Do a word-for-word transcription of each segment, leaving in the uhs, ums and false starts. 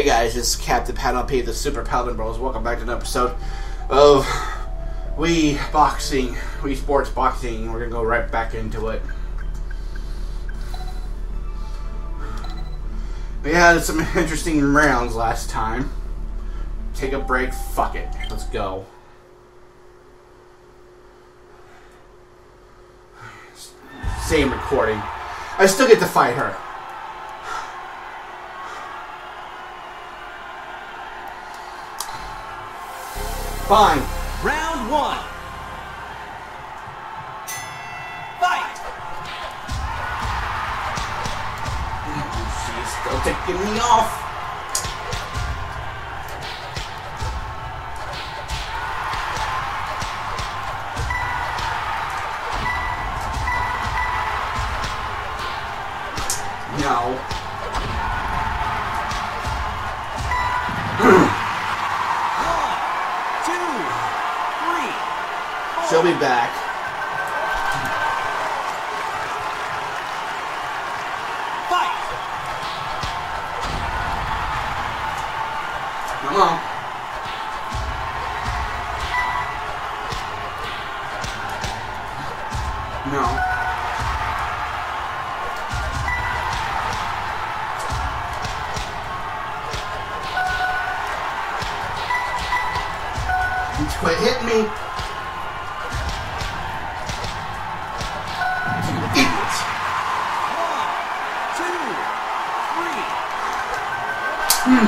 Hey guys, this is Captain Paladin, the Super Paladin Bros. Welcome back to another episode of Wii Boxing, Wii Sports Boxing. We're gonna go right back into it. We had some interesting rounds last time. Take a break, fuck it. Let's go. Same recording. I still get to fight her. Fine. Round one. Fight. She's still taking me off. No. She'll be back. Fight. Come on. No. You quit hitting me. Hmm.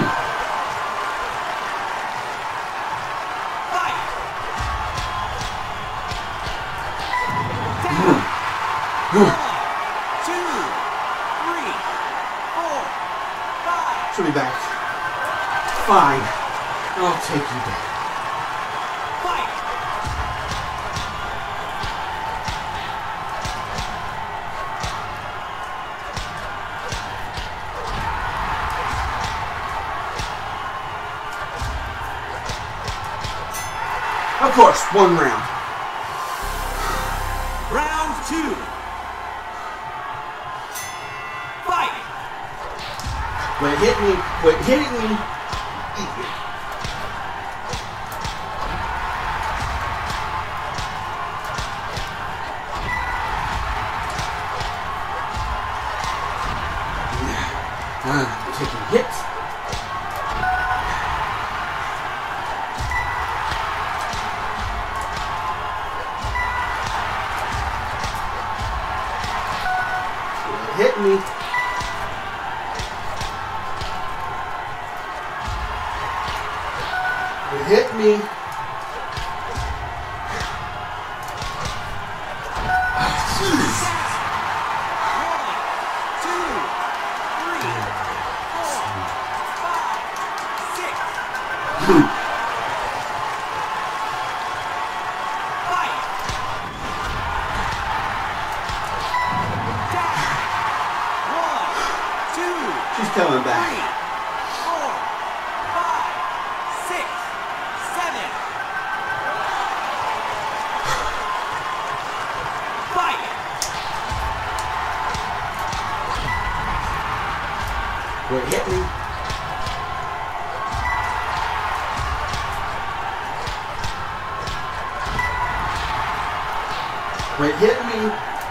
Two, three, four, five. She'll be back. Fine. I'll take you back. Fight. Of course, one round. Round two. Fight. Quit hitting me. Quit hitting me. Idiot. Uh, taking hits. Hit me. You hit me. Jeez. One, two, three, four, five, six. Fight. She's coming back. Three, four, five, six, seven. Fight. Quit hitting me. Quit hitting me.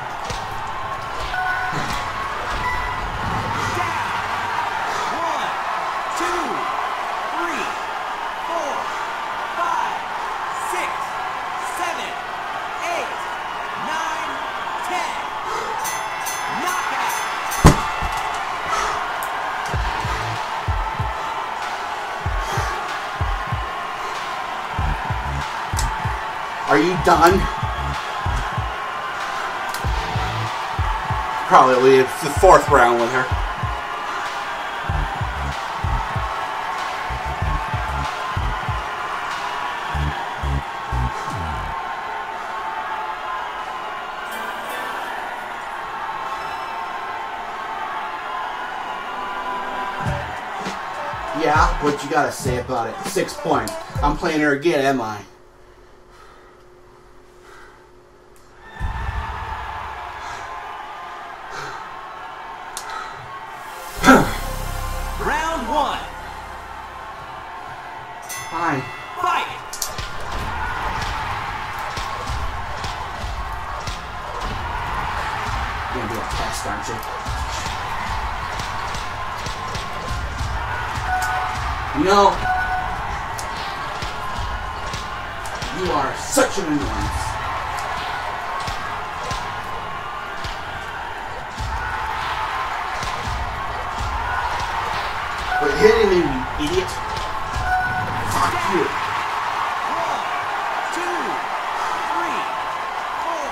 Are you done? Probably it's the fourth round with her. Yeah, what you gotta say about it? Six points. I'm playing her again, am I? Round one. Fine. Fight! You're gonna be a test, aren't you? You know, you are such an annoyance. Quit hitting me, you idiot. Fuck you. One, two, three, four.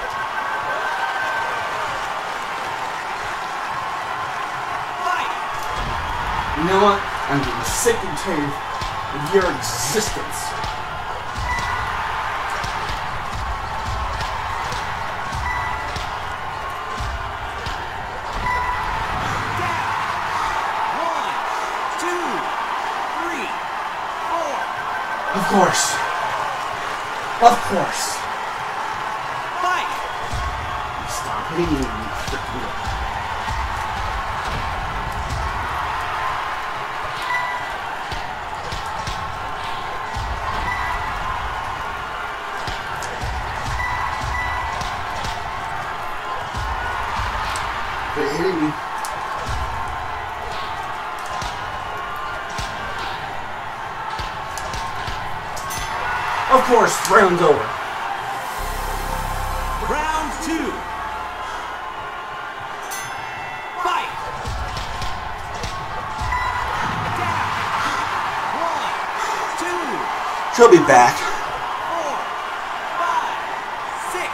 Fight! You know what? I'm getting sick and tired of your existence. One, two, three, four. Of course. Of course. Fight! Stop hitting me, you freaking. Quit hitting me. Of course, round's over. Round two. Fight! Down. One, two, She'll be back. four, five, six.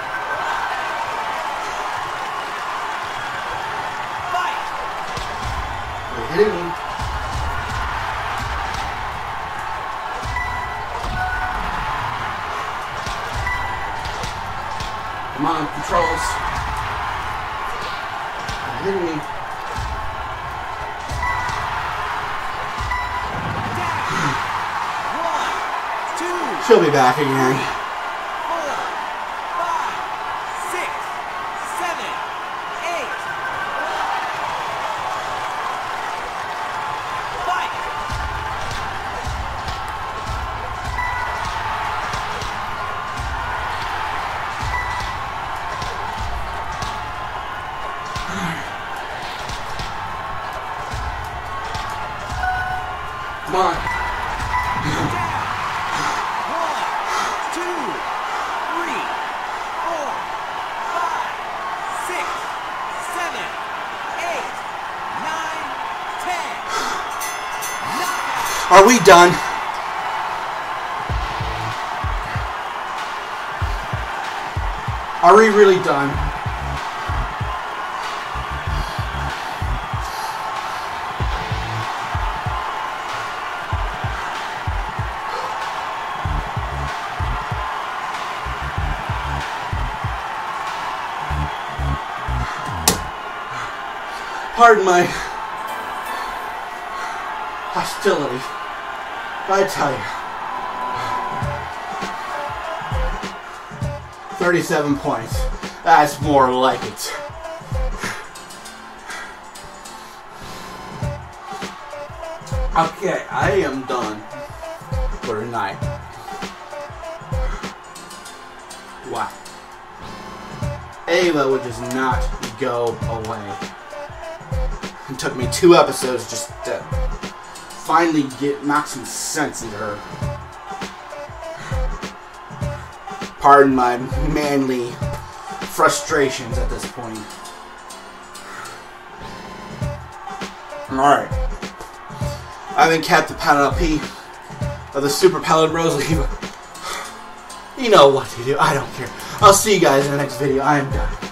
Fight! Quit hitting me. Come on, controls. Quit hitting me. One, two, She'll be back again. four, five, six, seven, eight. Fight! Come on. One, two, three, four, five, six, seven, eight, nine, ten. Knockout! Are we done? Are we really done? Pardon my hostility, but I tell you, thirty-seven points. That's more like it. Okay, I am done for tonight. Wow. Ava would just not go away. It took me two episodes just to finally get knock some sense into her. Pardon my manly frustrations at this point. Alright. I've been Captain Paladin P of the Super Paladin Bros League. You know what to do. I don't care. I'll see you guys in the next video. I am done.